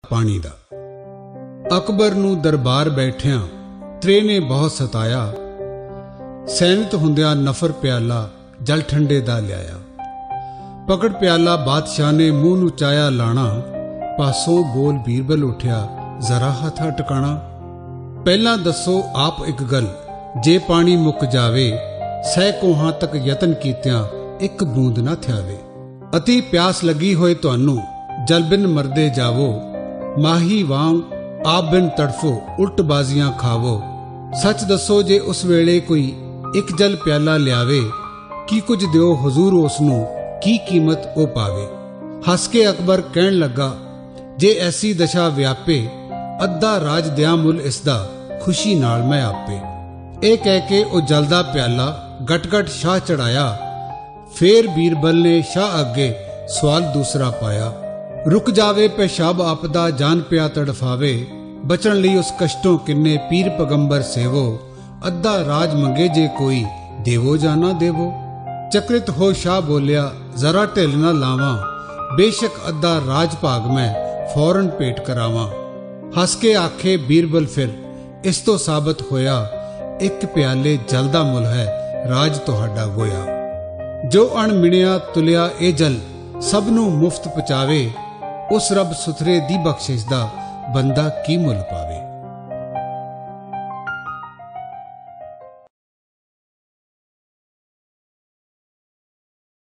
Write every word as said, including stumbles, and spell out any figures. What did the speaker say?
पानी दा। अकबर नूं दरबार बैठिया त्रे ने बहुत सताया, सैनित हुंदिया नफर प्याला जल ठंडे दा लियाया। पकड़ प्याला बादशाह ने मूँह नूं चाया लाना, पासों बोल बीरबल उठिया जरा हथा टकाना। पहला दसो आप एक गल, जे पानी मुक जावे सै कोहां तक यतन कीतियां एक बूंद ना थ्यावे। अति प्यास लगी होए तुहानू जल बिन मरदे जावो, माही वांग आप बिन तड़फो उल्ट बाजियां खावो। सच दसो जे उस वेले कोई एक जल प्याला लियावे, की कुछ दिओ हजूर उसनू की कीमत ओ पावे। हस के अकबर कहन लगा, जे ऐसी दशा व्यापे अद्धा राज दिया मुल इसदा खुशी नाल मैं आपे। ए कह के ओ जलदा प्याला गट गट शाह चढ़ाया। फिर बीरबल ने शाह अगे सवाल दूसरा पाया, रुक जावे पेशाब आपदा जान पिया तड़फावे, बचन लई उस कष्टों किन्ने पीर पगंबर सेवो, अद्धा राज मंगे जे कोई देवो जाना देवो। चक्रित हो शाह बोलिया, जरा ढिल ना लावा, बेशक अद्धा राज भाग मैं फौरन भेंट करावा। हस के आखे बीरबल, फिर इस तो साबित होया एक प्याले जलदा मुल है राज तुहाडा गोया। जो अणमिणिया तुलिया ए जल सबनू मुफ्त पचावे, उस रब सुथरे दी बख्शिश दा बंदा की मुल पावे।